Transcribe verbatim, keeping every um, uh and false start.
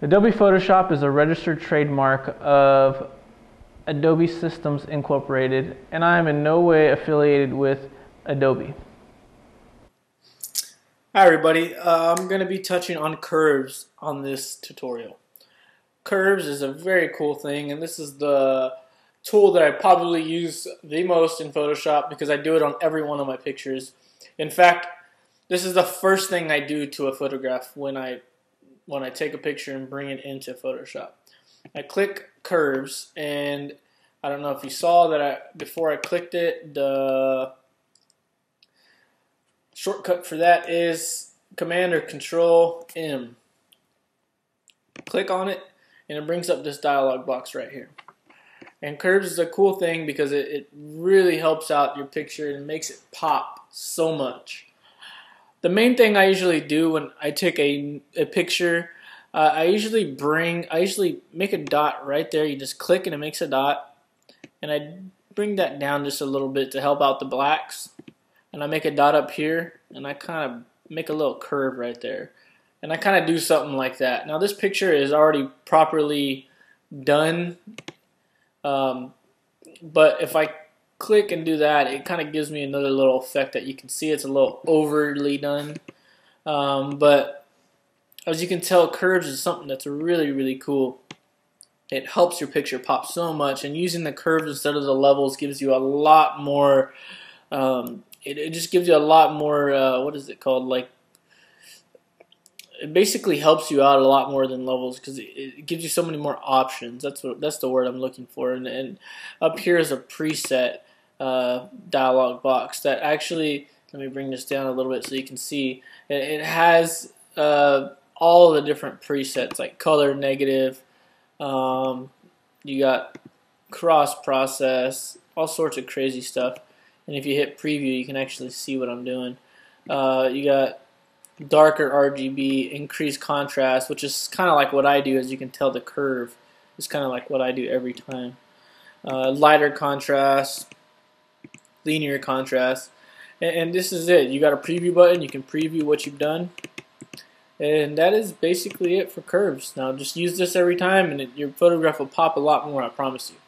Adobe Photoshop is a registered trademark of Adobe Systems Incorporated, and I am in no way affiliated with Adobe. Hi everybody, uh, I'm going to be touching on curves on this tutorial. Curves is a very cool thing, and this is the tool that I probably use the most in Photoshop because I do it on every one of my pictures. In fact, this is the first thing I do to a photograph when I when I take a picture and bring it into Photoshop. I click curves, and I don't know if you saw that I before I clicked it, the shortcut for that is Command or Control M. Click on it, and it brings up this dialog box right here. And curves is a cool thing because it, it really helps out your picture and makes it pop so much. The main thing I usually do when I take a, a picture, uh, I usually bring, I usually make a dot right there. You just click and it makes a dot. And I bring that down just a little bit to help out the blacks. And I make a dot up here, and I kind of make a little curve right there. And I kind of do something like that. Now this picture is already properly done. Um, but if I click and do that, it kind of gives me another little effect that you can see. It's a little overly done, um, but as you can tell, curves is something that's really really cool. It helps your picture pop so much, and using the curves instead of the levels gives you a lot more um, it, it just gives you a lot more uh, what is it called, like it basically helps you out a lot more than levels because it, it gives you so many more options. That's what that's the word I'm looking for. And, and up here is a preset uh, dialog box that actually, let me bring this down a little bit so you can see. It, it has uh, all the different presets like color, negative. Um, you got cross process, all sorts of crazy stuff. And if you hit preview, you can actually see what I'm doing. Uh, you got darker R G B, increased contrast, which is kind of like what I do. As you can tell, the curve is kind of like what I do every time. Uh, lighter contrast, linear contrast, and, and this is it. You got a preview button. You can preview what you've done, and that is basically it for curves. Now just use this every time, and it, your photograph will pop a lot more, I promise you.